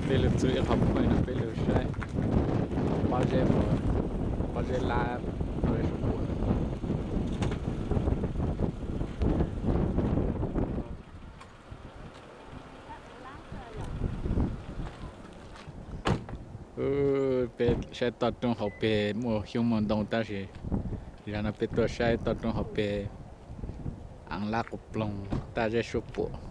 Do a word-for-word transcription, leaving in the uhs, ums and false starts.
pelo tui học quay nó pelo sai bao giờ mà bao giờ la rồi số buồn ừ pe sẽ tập trung học pe mua human động ta gì ra nó pe tôi sẽ tập trung học pe ăn lá cục lông ta sẽ số buồn